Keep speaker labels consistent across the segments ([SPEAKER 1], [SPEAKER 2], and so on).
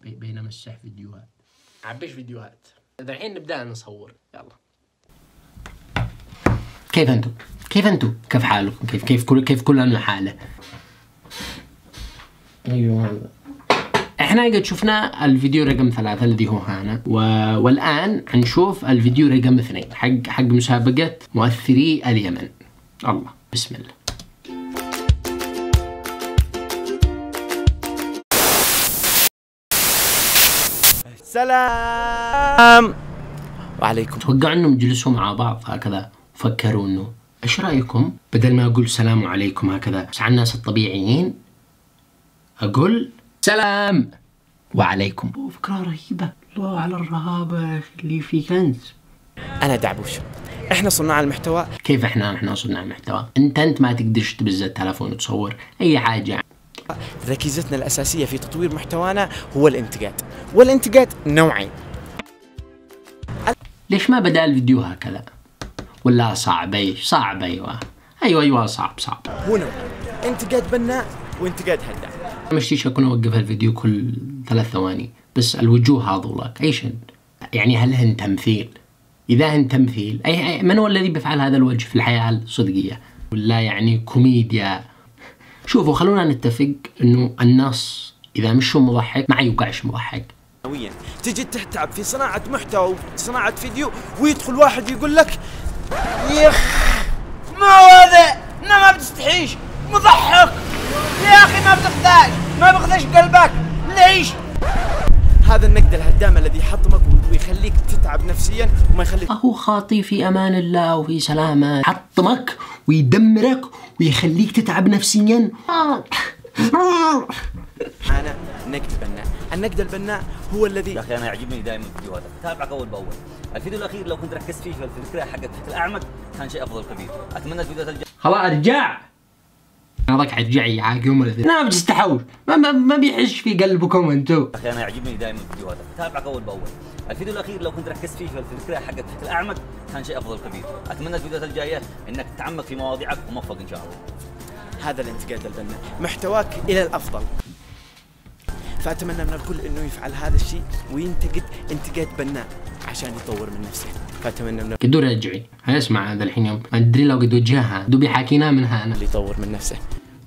[SPEAKER 1] بين امسح فيديوهات، عبيش فيديوهات. الحين نبدأ نصور، يلا. كيف انتم؟ كيف حالكم؟ كيف كل حاله؟ ايوه هذا. احنا قد شفنا الفيديو رقم 3 الذي هو هنا، والان حنشوف الفيديو رقم 2 حق مسابقة مؤثري اليمن. الله، بسم الله.
[SPEAKER 2] سلام وعليكم.
[SPEAKER 1] توقع انهم جلسوا مع بعض هكذا وفكروا انه ايش رايكم بدل ما اقول سلام عليكم هكذا بس على الناس الطبيعيين اقول سلام وعليكم. فكرة رهيبة. الله على الرهابة اللي في كنز.
[SPEAKER 2] انا دعبوش، احنا صناع المحتوى.
[SPEAKER 1] كيف احنا صناع المحتوى؟ انت ما تقدرش تبز التلفون وتصور اي حاجة.
[SPEAKER 2] ركيزتنا الاساسية في تطوير محتوانا هو الانتقاد، والانتقاد نوعين.
[SPEAKER 1] ليش ما بدأ الفيديو هكذا؟ ولا صعب؟ صعب. ايوه صعب.
[SPEAKER 2] هو نوع انتقاد بناء وانتقاد هدام.
[SPEAKER 1] مشتيش اكون اوقف الفيديو كل 3 ثواني، بس الوجوه هذولاك ايش يعني؟ هل هن تمثيل؟ اذا هن تمثيل اي من هو الذي بيفعل هذا الوجه في الحياة الصدقية؟ ولا يعني كوميديا؟ شوفوا، خلونا نتفق انه النص اذا مش مضحك ما يوقعش مضحك.
[SPEAKER 2] تجي تتعب في صناعة محتوى وصناعة فيديو ويدخل واحد يقول لك يخ ما هذا، ما بتستحيش مضحك يا اخي، ما بخدش قلبك ليش؟ هذا النقد الهدام الذي يحطمك ويخليك تتعب نفسيا وما يخليك.
[SPEAKER 1] هو خاطي في امان الله وفي سلامه، يحطمك ويدمرك ويخليك تتعب نفسيا.
[SPEAKER 2] انا نقد بناء. النقد البناء هو الذي
[SPEAKER 3] يا اخي انا يعجبني دائما فيديوهاتك، تابعك اول باول. الفيديو الاخير لو كنت ركزت فيه في الفكره حقت تحت الاعمق كان شيء افضل كبير. اتمنى الفيديوهات الجايه.
[SPEAKER 1] خلاص ارجع. هذاك حرجع يعاقبهم ولا لا بتستحوش، ما بيحش في قلبكم انتو.
[SPEAKER 3] يا اخي انا يعجبني دائما فيديوهاتك، تابعك اول باول. الفيديو الاخير لو كنت ركزت فيه في الفكره حقت تحت الاعمق كان شيء افضل كبير. اتمنى الفيديوهات الجايه انك تتعمق في مواضيعك وموفق ان شاء الله.
[SPEAKER 2] هذا الانتقاد البناء، محتواك الى الافضل. فأتمنى من الكل إنه يفعل هذا الشيء وينتقد انتقاد بناء عشان يطور من نفسه. فأتمنى من
[SPEAKER 1] قدو رجعي هيسمع هذا الحين يوم ما ادري لو قد وجهها دو بيحاكينا من هنا
[SPEAKER 2] اللي يطور من نفسه.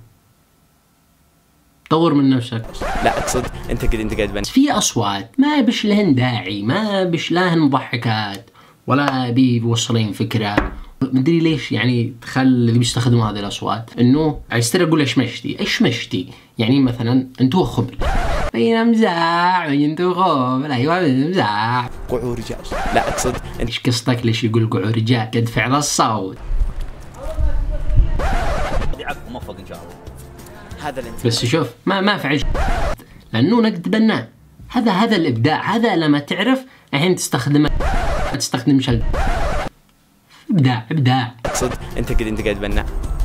[SPEAKER 1] طور من نفسك.
[SPEAKER 2] لا أقصد انتقد انتقاد بناء.
[SPEAKER 1] في أصوات ما بش لهن داعي، ما بش لهن مضحكات ولا بيوصلين فكرة. مدري ليش يعني تخل اللي بيستخدموا هذه الأصوات إنه عايزتر أقول إيش مشتي يعني مثلا أنتوا خبل بين مزاع وانتو خبل. أيوة مزاع
[SPEAKER 2] قعور رجال. لا أقصد
[SPEAKER 1] إيش قصتك؟ ليش يقول قعور رجال؟ قد فعل الصوت.
[SPEAKER 3] وموفق إن شاء الله.
[SPEAKER 2] هذا الانتقاد.
[SPEAKER 1] بس شوف ما فعل لأنه نقد بناء. هذا الإبداع. هذا لما تعرف الحين تستخدم شل إبداع.
[SPEAKER 2] أقصد انتقد انتقاد بناء.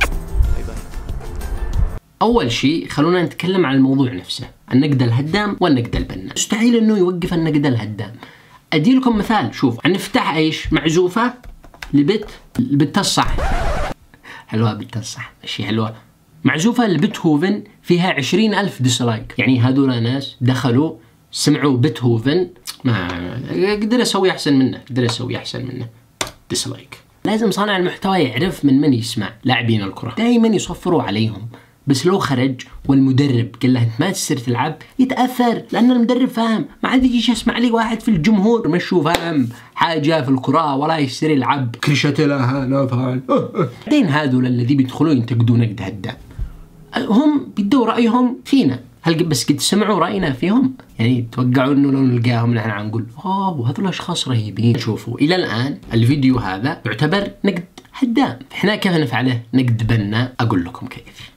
[SPEAKER 1] أول شيء خلونا نتكلم عن الموضوع نفسه، النقد الهدام والنقد البناء. مستحيل إنه يوقف النقد الهدام. أدي لكم مثال. شوف هنفتح إيش معزوفة لبت الصح. حلوة بت الصح، ماشي حلوة. معزوفة لبيتهوفن فيها 20,000 ديسلايك. يعني هذول ناس دخلوا سمعوا بيتهوفن ما قدر أسوي أحسن منه ديسلايك. لازم صانع المحتوى يعرف من يسمع. لاعبين الكرة دائما يصفروا عليهم، بس لو خرج والمدرب قال له انت ما تصير تلعب يتاثر، لان المدرب فاهم. ما عاد يجي يسمع لي واحد في الجمهور مش فاهم حاجه في الكره ولا يصير يلعب كرشت لها نفعل. بعدين هذول الذي بيدخلوا ينتقدون نقد هدام هم بيدوا رايهم فينا. هل بس قد سمعوا راينا فيهم؟ يعني توقعوا انه لو نلقاهم نحن عنقول وهذول اشخاص رهيبين. شوفوا الى الان الفيديو هذا يعتبر نقد هدام. احنا كيف نفعله نقد بناء؟ اقول لكم كيف.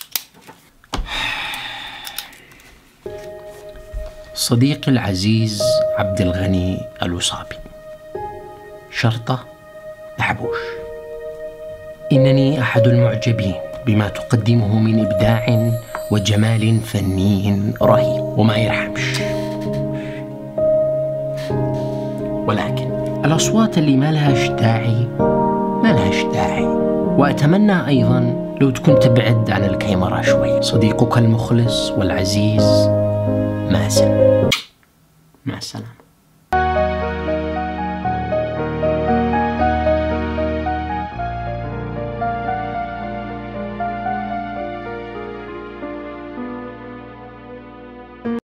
[SPEAKER 1] صديقي العزيز عبد الغني الوصابي، شرطة دعبوش. إنني أحد المعجبين بما تقدمه من إبداع وجمال فني رهيب وما يرحمش، ولكن الأصوات اللي ما لهاش داعي. وأتمنى أيضا لو تكون تبعد عن الكاميرا شوي. صديقك المخلص والعزيز مازن. مع السلامة.